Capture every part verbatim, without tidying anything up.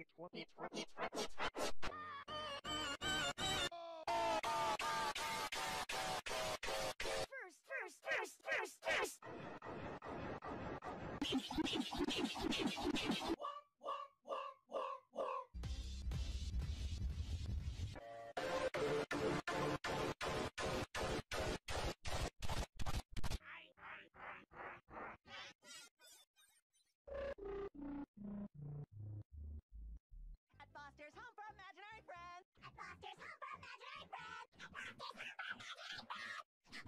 First, first, first, first, first. At Foster's Home for Imaginary Friends. At Foster's Home for Imaginary Friends. At Foster's Home for Imaginary Friends.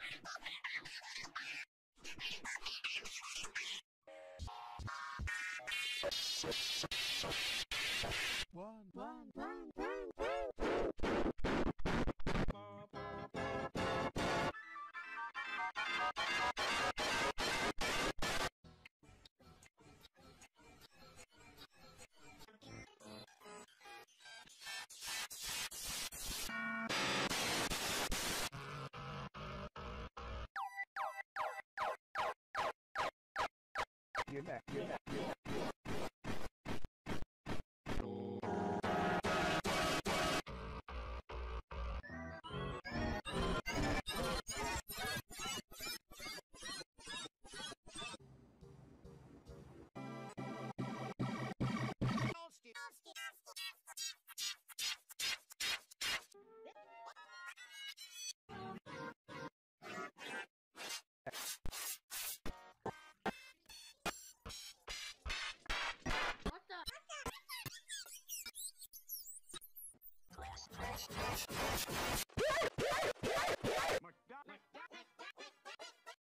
One, One, one, one, one, one. You're back, you're back, you're back. What the? What the?